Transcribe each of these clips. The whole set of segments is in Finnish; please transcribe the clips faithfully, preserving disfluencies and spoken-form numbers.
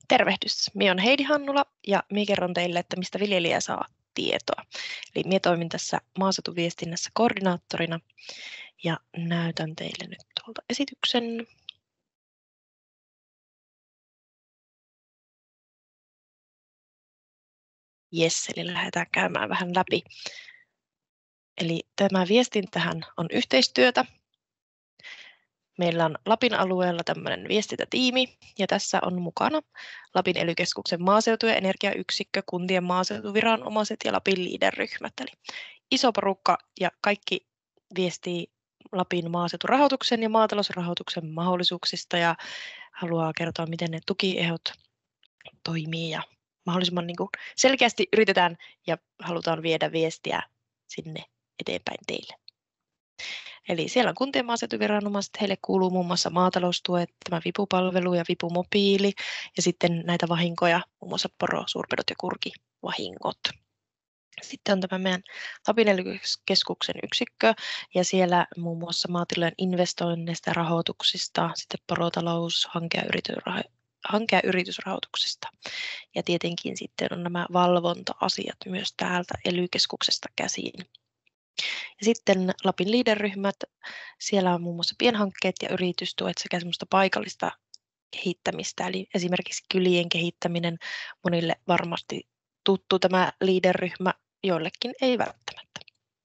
Tervehdys, minä olen Heidi Hannula ja minä kerron teille, että mistä viljelijä saa tietoa. Eli minä toimin tässä maaseutuviestinnässä koordinaattorina ja näytän teille nyt tuolta esityksen. Jes, eli lähdetään käymään vähän läpi. Eli tämä viestintähän on yhteistyötä. Meillä on Lapin alueella tämmöinen viestintätiimi ja tässä on mukana Lapin ely-keskuksen maaseutu- ja energiayksikkö, kuntien maaseutuviranomaiset ja Lapin Leader-ryhmät. Eli iso porukka ja kaikki viestii Lapin maaseuturahoituksen ja maatalousrahoituksen mahdollisuuksista ja haluaa kertoa, miten ne tukiehdot toimii ja mahdollisimman niin kuin selkeästi yritetään ja halutaan viedä viestiä sinne eteenpäin teille. Eli siellä on kuntien maaseutuviranomaiset, heille kuuluu muun muassa maataloustuet, tämä vipupalvelu ja vipumobiili ja sitten näitä vahinkoja, muun muassa poro, suurpedot ja kurkivahingot. Sitten on tämä meidän Lapin ely-keskuksen yksikkö ja siellä muun muassa maatilojen investoinneista ja rahoituksista, sitten porotalous, hanke- ja, yritysraho- hanke- ja yritysrahoituksista. Ja tietenkin sitten on nämä valvonta-asiat myös täältä ely-keskuksesta käsiin. Ja sitten Lapin Leader-ryhmät, siellä on muun muassa pienhankkeet ja yritystuet sekä semmoista paikallista kehittämistä, eli esimerkiksi kylien kehittäminen monille varmasti tuttu tämä Leader-ryhmä, joillekin ei välttämättä.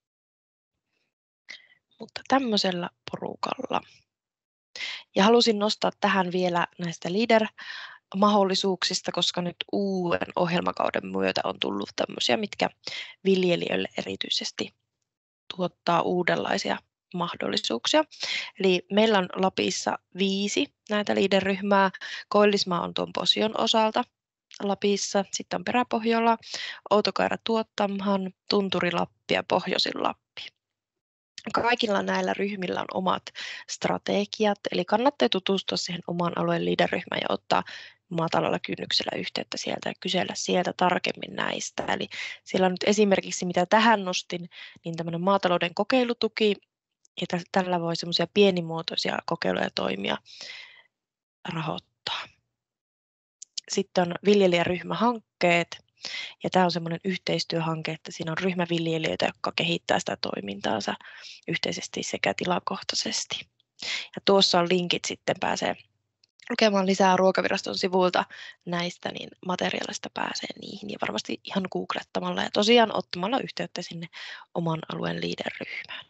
Mutta tämmöisellä porukalla. Ja halusin nostaa tähän vielä näistä Leader-mahdollisuuksista, koska nyt uuden ohjelmakauden myötä on tullut tämmöisiä, mitkä viljelijöille erityisesti tuottaa uudenlaisia mahdollisuuksia. Eli meillä on Lapissa viisi näitä Leader-ryhmää. Koillismaa on tuon Posion osalta Lapissa, sitten on Peräpohjola, Outokaira Tuottamhan, Tunturi Lappi ja Pohjoisin Lappi. Kaikilla näillä ryhmillä on omat strategiat, eli kannattaa tutustua siihen oman alueen Leader-ryhmään ja ottaa matalalla kynnyksellä yhteyttä sieltä ja kysellä sieltä tarkemmin näistä. Eli siellä on nyt esimerkiksi, mitä tähän nostin, niin tämmöinen maatalouden kokeilutuki, ja tällä voi semmoisia pienimuotoisia kokeiluja toimia rahoittaa. Sitten on viljelijäryhmähankkeet, ja tämä on semmoinen yhteistyöhanke, että siinä on ryhmäviljelijöitä, jotka kehittää sitä toimintaansa yhteisesti sekä tilakohtaisesti. Ja tuossa on linkit, sitten pääsee lukemaan lisää Ruokaviraston sivuilta näistä, niin materiaalista pääsee niihin ja varmasti ihan googlettamalla ja tosiaan ottamalla yhteyttä sinne oman alueen Leader-ryhmään.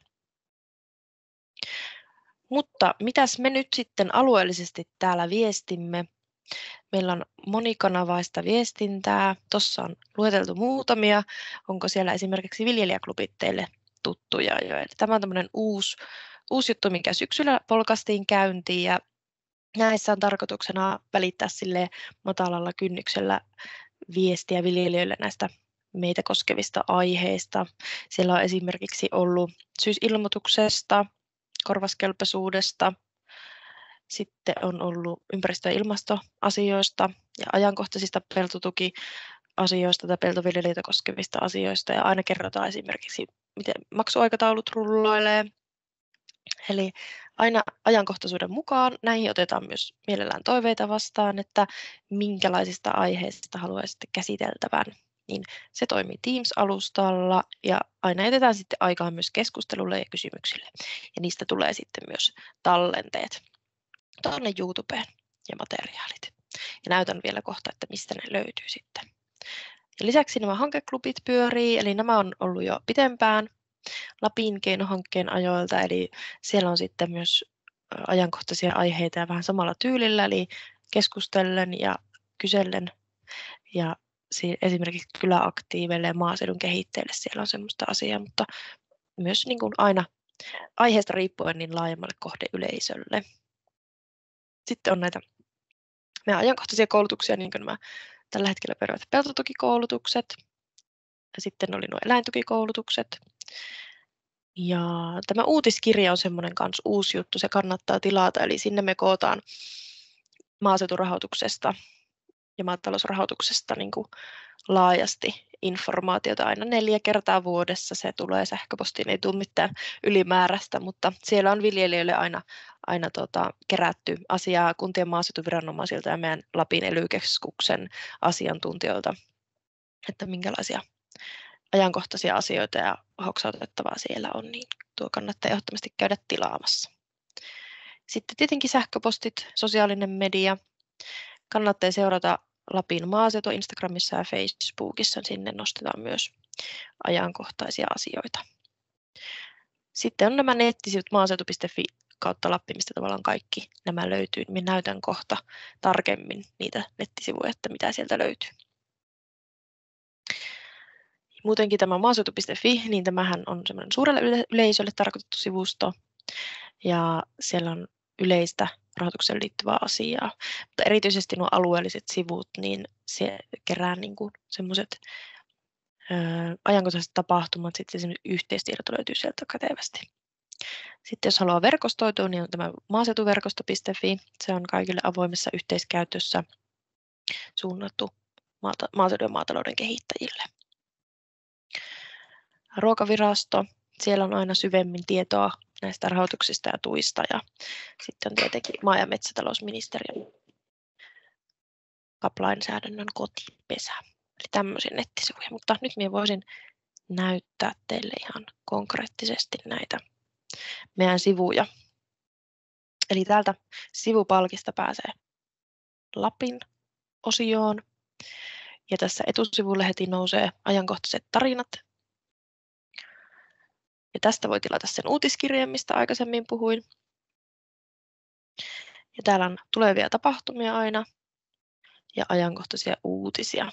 Mutta mitäs me nyt sitten alueellisesti täällä viestimme? Meillä on monikanavaista viestintää. Tuossa on lueteltu muutamia. Onko siellä esimerkiksi viljelijäklubit teille tuttuja jo? Eli tämä on tämmöinen uusi, uusi juttu, mikä syksyllä polkastiin käyntiin ja näissä on tarkoituksena välittää sille matalalla kynnyksellä viestiä viljelijöille näistä meitä koskevista aiheista. Siellä on esimerkiksi ollut syysilmoituksesta, korvaskelpoisuudesta, sitten on ollut ympäristö- ja ilmastoasioista ja ajankohtaisista peltotukiasioista tai peltoviljelijöitä koskevista asioista. Ja aina kerrotaan esimerkiksi, miten maksuaikataulut rulloilee. Eli aina ajankohtaisuuden mukaan näihin otetaan myös mielellään toiveita vastaan, että minkälaisista aiheista haluaisitte käsiteltävän. Niin se toimii Teams-alustalla ja aina jätetään sitten aikaa myös keskustelulle ja kysymyksille. Ja niistä tulee sitten myös tallenteet tuonne YouTubeen ja materiaalit. Ja näytän vielä kohta, että mistä ne löytyy sitten. Ja lisäksi nämä hankeklubit pyörii, eli nämä on ollut jo pitempään Lapin keinohankkeen ajoilta, eli siellä on sitten myös ajankohtaisia aiheita ja vähän samalla tyylillä, eli keskustellen ja kysellen ja esimerkiksi kyläaktiiveille ja maaseudun kehittäjille siellä on semmoista asiaa, mutta myös niin kuin aina aiheesta riippuen niin laajemmalle kohdeyleisölle. Sitten on näitä meidän ajankohtaisia koulutuksia, niin kuin nämä tällä hetkellä pyörivät peltotukikoulutukset, ja sitten oli nuo eläintukikoulutukset. Ja tämä uutiskirja on semmoinen kanssa uusi juttu, se kannattaa tilata, eli sinne me kootaan maaseuturahoituksesta ja maatalousrahoituksesta niin kuin laajasti informaatiota aina neljä kertaa vuodessa. Se tulee sähköpostiin, ei tule mitään ylimääräistä, mutta siellä on viljelijöille aina aina tota, kerätty asiaa kuntien maaseutuviranomaisilta ja meidän Lapin E L Y-keskuksen asiantuntijoilta, että minkälaisia ajankohtaisia asioita ja hoksautettavaa siellä on, niin tuo kannattaa ehdottomasti käydä tilaamassa. Sitten tietenkin sähköpostit, sosiaalinen media. Kannattaa seurata Lapin maaseutu Instagramissa ja Facebookissa. Sinne nostetaan myös ajankohtaisia asioita. Sitten on nämä nettisivut maaseutu piste fi kautta Lappi, mistä tavallaan kaikki nämä löytyy. Minä näytän kohta tarkemmin niitä nettisivuja, että mitä sieltä löytyy. Muutenkin tämä maaseutu piste fi, niin tämähän on semmoinen suurelle yleisölle tarkoitettu sivusto. Ja siellä on yleistä rahoitukseen liittyvää asiaa. Mutta erityisesti nuo alueelliset sivut, niin se kerää niin kuin semmoiset ajankohtaiset tapahtumat, sitten se yhteistiedot löytyy sieltä kätevästi. Sitten jos haluaa verkostoitua, niin on tämä maaseutuverkosto piste fi. Se on kaikille avoimessa yhteiskäytössä suunnattu maata, maaseudun ja maatalouden kehittäjille. Ruokavirasto, siellä on aina syvemmin tietoa näistä rahoituksista ja tuista. Ja sitten on tietenkin maa- ja metsätalousministeriön K A P-lainsäädännön kotipesä. Eli tämmöisiä nettisivuja, mutta nyt minä voisin näyttää teille ihan konkreettisesti näitä meidän sivuja. Eli täältä sivupalkista pääsee Lapin osioon. Ja tässä etusivulle heti nousee ajankohtaiset tarinat. Ja tästä voi tilata sen uutiskirjeen, mistä aikaisemmin puhuin. Ja täällä on tulevia tapahtumia aina ja ajankohtaisia uutisia.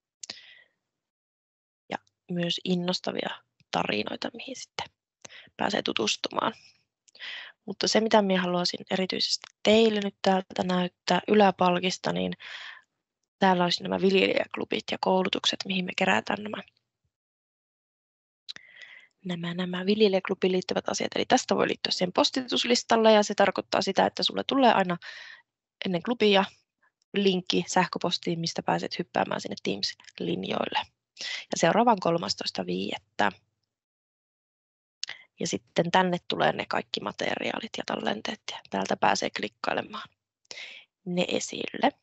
Ja myös innostavia tarinoita, mihin sitten pääsee tutustumaan. Mutta se, mitä minä haluaisin erityisesti teille nyt täältä näyttää yläpalkista, niin täällä olisi nämä viljelijäklubit ja koulutukset, mihin me kerätään nämä, nämä, nämä viljelijäklubiin liittyvät asiat. Eli tästä voi liittyä siihen postituslistalle ja se tarkoittaa sitä, että sulle tulee aina ennen klubia linkki sähköpostiin, mistä pääset hyppäämään sinne Teams-linjoille. Ja seuraavan kolmastoista viidettä Ja sitten tänne tulee ne kaikki materiaalit ja tallenteet ja täältä pääsee klikkailemaan ne esille.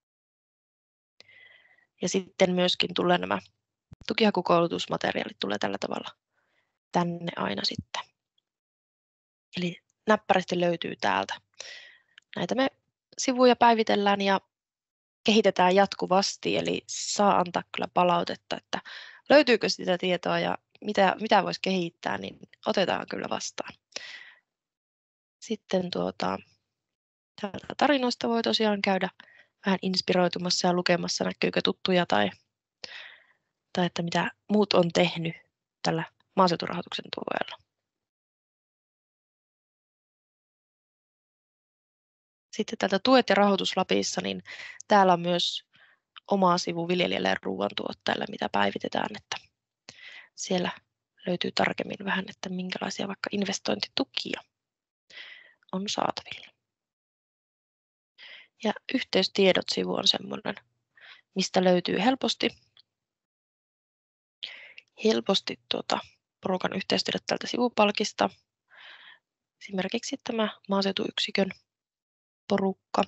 Ja sitten myöskin tulee nämä tukihakukoulutusmateriaalit tulee tällä tavalla tänne aina sitten. Eli näppärästi löytyy täältä. Näitä me sivuja päivitellään ja kehitetään jatkuvasti, eli saa antaa kyllä palautetta, että löytyykö sitä tietoa ja mitä, mitä voisi kehittää, niin otetaan kyllä vastaan. Sitten tuota, täältä tarinoista voi tosiaan käydä vähän inspiroitumassa ja lukemassa, näkyykö tuttuja tai, tai että mitä muut on tehnyt tällä maaseuturahoituksen tuella. Sitten täältä tuet ja rahoitus Lapissa, niin täällä on myös oma sivu viljelijälle ja ruoantuottajalle, mitä päivitetään, että siellä löytyy tarkemmin vähän, että minkälaisia vaikka investointitukia on saatavilla. Ja yhteystiedot-sivu on semmoinen, mistä löytyy helposti, helposti tuota porukan yhteystiedot tältä sivupalkista. Esimerkiksi tämä maaseutuyksikön porukka.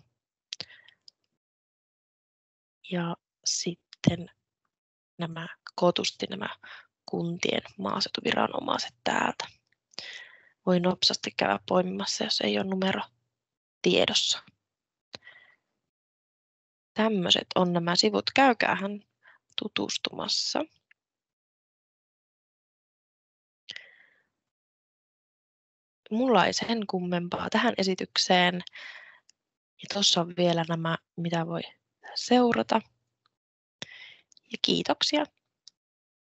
Ja sitten nämä kootusti nämä kuntien maaseutuviranomaiset täältä. Voi nopsasti käydä poimimassa, jos ei ole numero tiedossa. Tämmöiset on nämä sivut. Käykäähän tutustumassa. Mulla ei sen kummempaa tähän esitykseen. Ja tuossa on vielä nämä, mitä voi seurata. Ja kiitoksia.